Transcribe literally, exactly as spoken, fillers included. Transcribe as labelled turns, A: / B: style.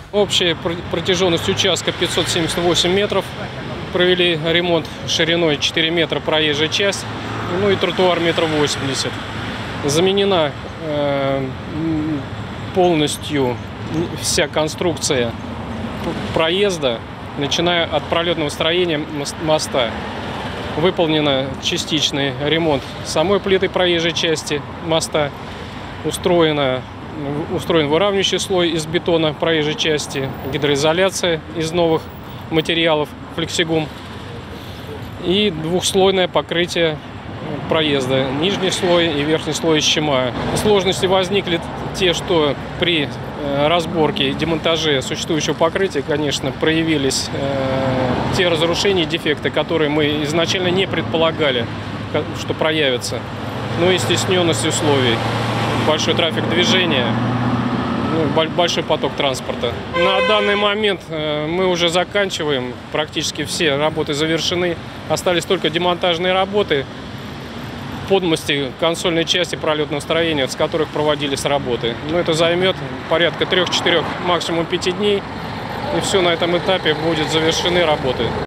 A: Общая протяженность участка пятьсот семьдесят восемь метров. Провели ремонт шириной четыре метра проезжая часть, ну и тротуар метр восемьдесят. Заменена э, полностью вся конструкция проезда, начиная от пролетного строения моста. Выполнен частичный ремонт самой плиты проезжей части моста. Устроена, устроен выравнивающий слой из бетона проезжей части, гидроизоляция из новых материалов, флексигум, и двухслойное покрытие проезда, нижний слой и верхний слой из щема. Сложности возникли те, что при разборке и демонтаже существующего покрытия, конечно, проявились э, те разрушения и дефекты, которые мы изначально не предполагали, что проявятся. Ну и стесненность условий, большой трафик движения, ну, большой поток транспорта. На данный момент э, мы уже заканчиваем, практически все работы завершены, остались только демонтажные работы, подмости консольной части пролетного строения, с которых проводились работы. Но это займет порядка трех-четырех, максимум пяти дней. И все, на этом этапе будут завершены работы.